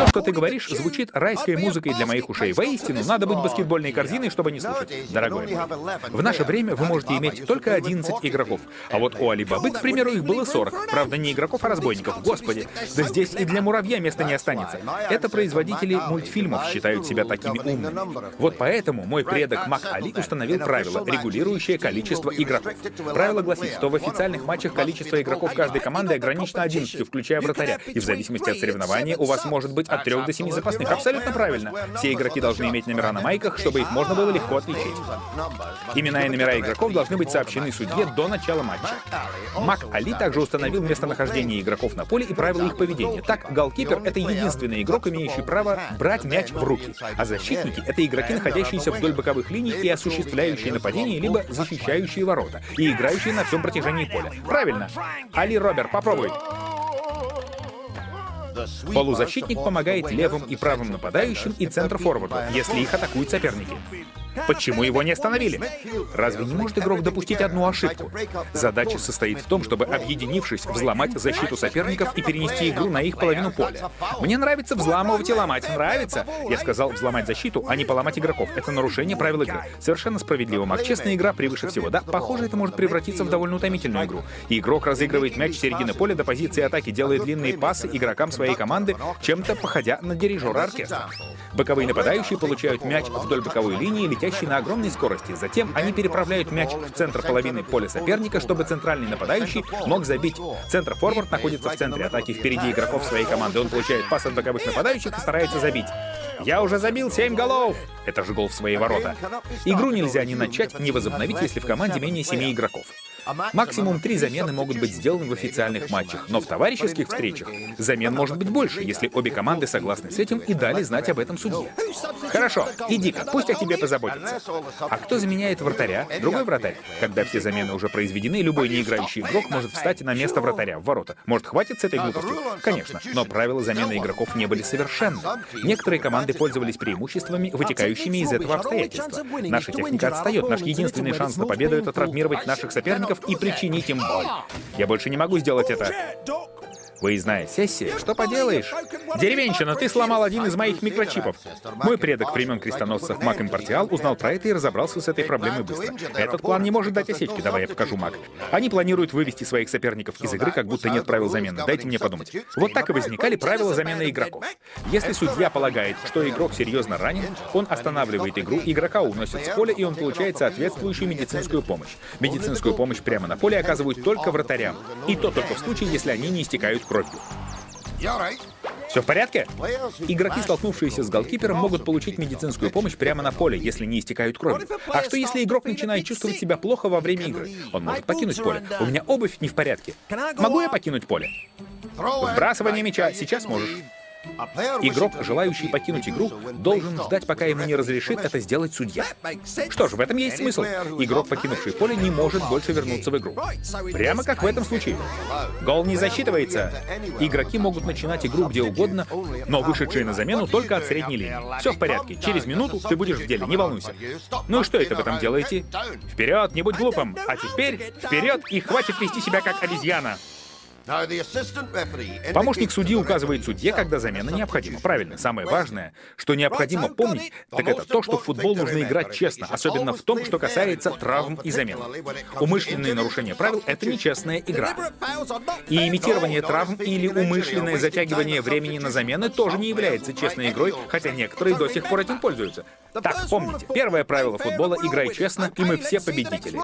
что ты говоришь, звучит райской музыкой для моих ушей. Воистину, надо быть баскетбольной корзиной, чтобы не слушать, дорогой мой. В наше время вы можете иметь только 11 игроков. А вот у Алибабы, к примеру, их было 40. Правда, не игроков, а разбойников. Господи, да здесь и для муравья места не останется. Это производители мультфильмов считают себя такими умными. Вот поэтому мой предок Мак Али установил правило, регулирующее количество игроков. Правило гласит, что в официальных матчах количество игроков каждой команды ограничено 11, включая вратаря. И в зависимости от соревнования у вас может быть от 3 до 7 запасных. Абсолютно правильно. Все игроки должны иметь номера на майках, чтобы их можно было легко отличить. Имена и номера игроков должны быть сообщены судье до начала матча. Мак Али также установил местонахождение игроков на поле и правила их поведения. Так, голкипер — это единственный игрок, имеющий право брать мяч в руки, а защитники — это игроки, находящиеся вдоль боковых линий и осуществляющие нападение, либо защищающие ворота, и играющие на всем протяжении поля. Правильно. Али Робер, попробуй. Полузащитник помогает левым и правым нападающим и центр-форварду, если их атакуют соперники. Почему его не остановили? Разве не может игрок допустить одну ошибку? Задача состоит в том, чтобы, объединившись, взломать защиту соперников и перенести игру на их половину поля. Мне нравится взламывать и ломать. Нравится? Я сказал взломать защиту, а не поломать игроков. Это нарушение правил игры. Совершенно справедливо, Мак. Честная игра превыше всего. Да, похоже, это может превратиться в довольно утомительную игру. И игрок разыгрывает мяч с середины поля до позиции атаки, делает длинные пасы игрокам своей команды, чем-то походя на дирижера оркестра. Боковые нападающие получают мяч вдоль боковой линии, летящий на огромной скорости. Затем они переправляют мяч в центр половины поля соперника, чтобы центральный нападающий мог забить. Центр-форвард находится в центре атаки впереди игроков своей команды. Он получает пас от боковых нападающих и старается забить. Я уже забил 7 голов! Это же гол в свои ворота. Игру нельзя ни начать, ни возобновить, если в команде менее 7 игроков. Максимум 3 замены могут быть сделаны в официальных матчах, но в товарищеских встречах замен может быть больше, если обе команды согласны с этим и дали знать об этом судье. Хорошо, иди-ка, пусть о тебе позаботятся. А кто заменяет вратаря? Другой вратарь. Когда все замены уже произведены, любой неиграющий игрок может встать на место вратаря в ворота. Может, хватит с этой глупостью? Конечно, но правила замены игроков не были совершенны. Некоторые команды пользовались преимуществами, вытекающими из этого обстоятельства. Наша техника отстает. Наш единственный шанс на победу — это травмировать наших соперников и причинить им боль. Я больше не могу сделать это. Выездная сессия? Что поделаешь? Деревенщина, ты сломал один из моих микрочипов. Мой предок времен крестоносцев Мак Импартиал узнал про это и разобрался с этой проблемой быстро. Этот план не может дать осечки. Давай я покажу, Мак. Они планируют вывести своих соперников из игры, как будто нет правил замены. Дайте мне подумать. Вот так и возникали правила замены игроков. Если судья полагает, что игрок серьезно ранен, он останавливает игру, игрока уносят с поля, и он получает соответствующую медицинскую помощь. Медицинскую помощь прямо на поле оказывают только вратарям. И то только в случае, если они не истекают кровью. Все в порядке? Игроки, столкнувшиеся с голкипером, могут получить медицинскую помощь прямо на поле, если не истекают кровью. А что если игрок начинает чувствовать себя плохо во время игры? Он может покинуть поле. У меня обувь не в порядке. Могу я покинуть поле? Вбрасывание мяча. Сейчас можешь. Игрок, желающий покинуть игру, должен ждать, пока ему не разрешит это сделать судья. Что ж, в этом есть смысл. Игрок, покинувший поле, не может больше вернуться в игру. Прямо как в этом случае. Гол не засчитывается. Игроки могут начинать игру где угодно, но вышедшие на замену только от средней линии. Все в порядке. Через минуту ты будешь в деле, не волнуйся. Ну и что это вы там делаете? Вперед, не будь глупым. А теперь вперед и хватит вести себя как обезьяна. Помощник судьи указывает судье, когда замена необходима. Правильно. Самое важное, что необходимо помнить, так это то, что в футбол нужно играть честно, особенно в том, что касается травм и замен. Умышленные нарушения правил — это нечестная игра. И имитирование травм или умышленное затягивание времени на замены тоже не является честной игрой, хотя некоторые до сих пор этим пользуются. Так, помните, первое правило футбола — играй честно, и мы все победители.